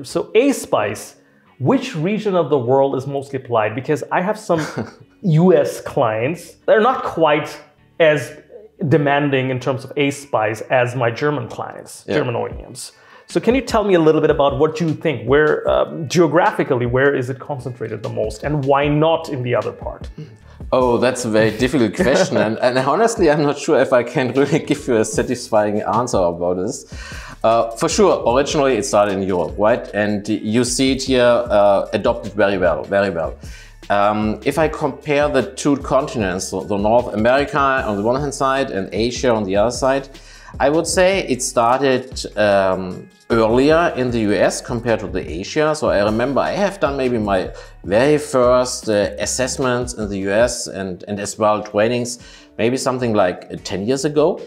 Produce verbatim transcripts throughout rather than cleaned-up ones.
So ASPICE, which region of the world is mostly applied? Because I have some U S clients. They're not quite as demanding in terms of ASPICE as my German clients, yeah. German O E Ms. So can you tell me a little bit about what you think? Where, um, geographically, where is it concentrated the most, and why not in the other part? Oh, that's a very difficult question. and, and honestly, I'm not sure if I can really give you a satisfying answer about this. Uh, for sure, originally it started in Europe, right? And you see it here uh, adopted very well, very well. Um, if I compare the two continents, so the North America on the one hand side and Asia on the other side, I would say it started um, earlier in the U S compared to the Asia. So I remember I have done maybe my very first uh, assessments in the U S and, and as well trainings, maybe something like ten years ago.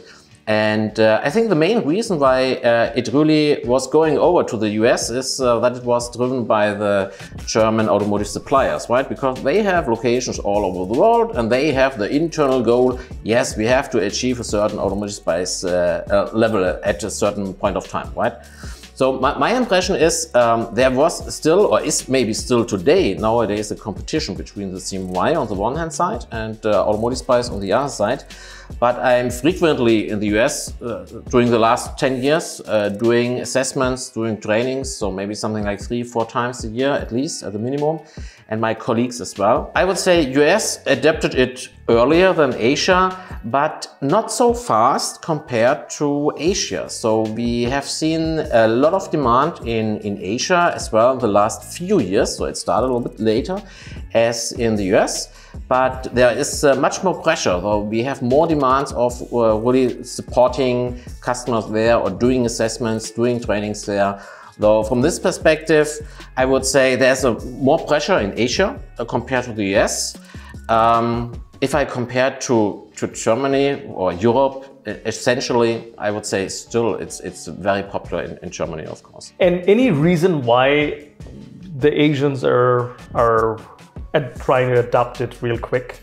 And uh, I think the main reason why uh, it really was going over to the U S is uh, that it was driven by the German automotive suppliers, right? Because they have locations all over the world and they have the internal goal, yes, we have to achieve a certain automotive SPICE uh, uh, level at a certain point of time, right? So my, my impression is um, there was still, or is maybe still today, nowadays, a competition between the C M M I on the one hand side and uh, automotive SPICE on the other side. But I'm frequently in the U S uh, during the last ten years uh, doing assessments, doing trainings, so maybe something like three, four times a year at least at the minimum, and my colleagues as well. I would say U S adapted it earlier than Asia, but not so fast compared to Asia. So we have seen a lot of demand in, in Asia as well in the last few years, so it started a little bit later as in the U S. But there is uh, much more pressure. So we have more demands of uh, really supporting customers there or doing assessments, doing trainings there. Though from this perspective, I would say there's a more pressure in Asia uh, compared to the U S. Um, if I compare to, to Germany or Europe, essentially, I would say still it's, it's very popular in, in Germany, of course. And any reason why the Asians are, are and trying to adapt it real quick?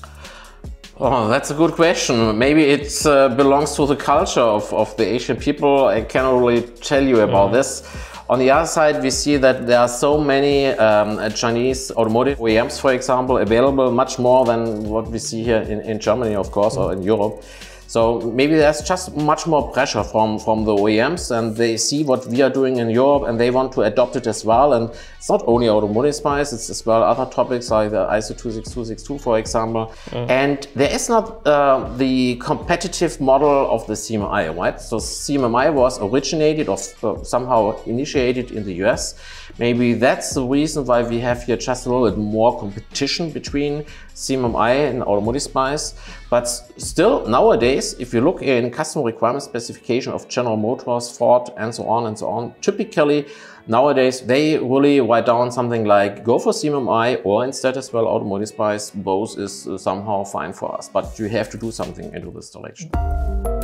Oh, that's a good question. Maybe it uh, belongs to the culture of, of the Asian people. I cannot really tell you about mm. this. On the other side, we see that there are so many um, Chinese automotive O E Ms, for example, available, much more than what we see here in, in Germany, of course, mm. or in Europe. So maybe there's just much more pressure from, from the O E Ms, and they see what we are doing in Europe and they want to adopt it as well. And it's not only automotive SPICE, it's as well other topics like the I S O two six two six two, for example. Mm. And there is not uh, the competitive model of the C M M I, right? So C M M I was originated or uh, somehow initiated in the U S. Maybe that's the reason why we have here just a little bit more competition between C M M I and automotive SPICE. But still, nowadays, if you look in customer requirement specification of General Motors, Ford, and so on and so on, typically nowadays they really write down something like go for C M M I or instead as well automotive SPICE. Both is somehow fine for us, but you have to do something into this direction.